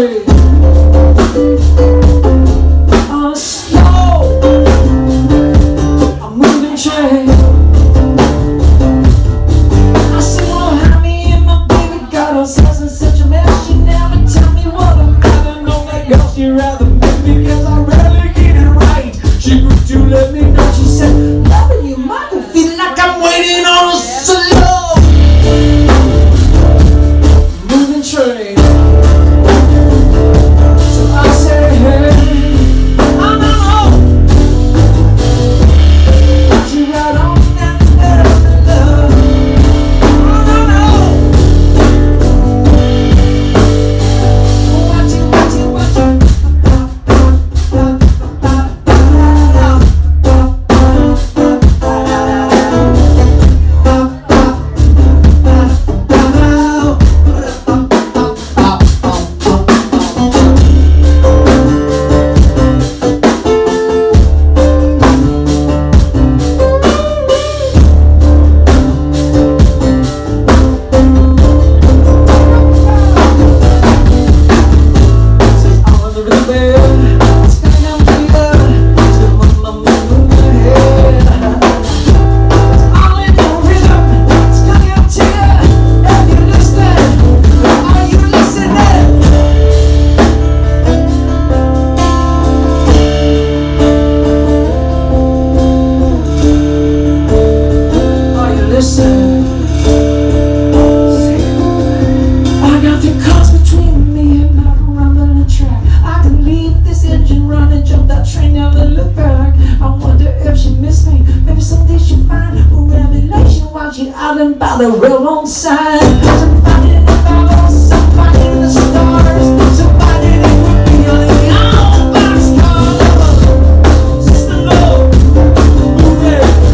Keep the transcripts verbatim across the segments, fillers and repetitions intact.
trade on a slow, a moving train. I said, well, honey, and my baby got ourselves in such a mess. She never tell me what I'm having. No, that girl, she rather me because I rarely get it right. She grew to let me know. She said, loving you, Michael, feeling like I'm waiting on a slow moving train. So I say, hey, I'm on. Put you right on that bed of love. Oh, no, no. Watch it, watch it, watch it. I got the cars between me and not running the track. I can leave this engine running, jump that train, never look back. I wonder if she missed me. Maybe someday she'll find a revelation while she's out and by the railroad side. Somebody in the Bible, somebody in the stars, somebody that would be on the old boxcar. Sister Love, move it.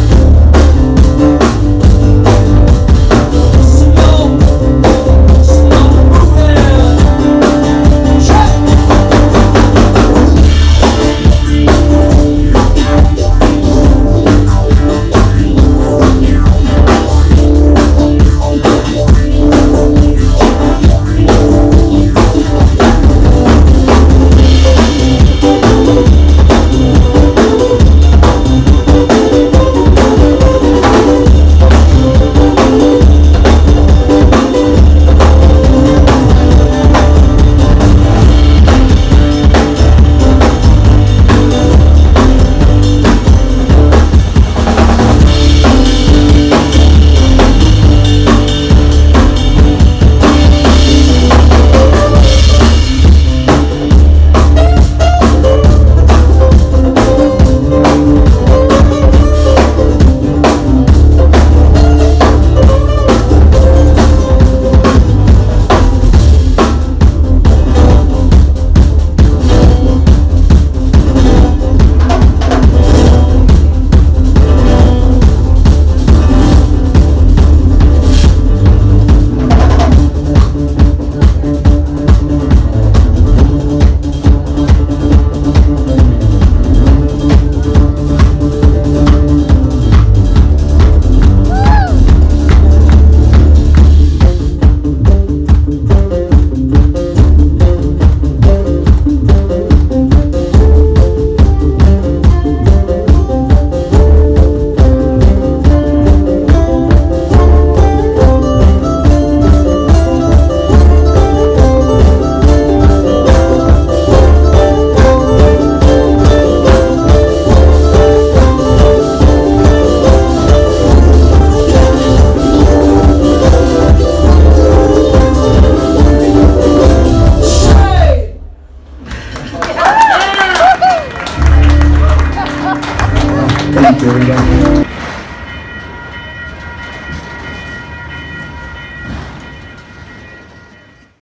Thank you.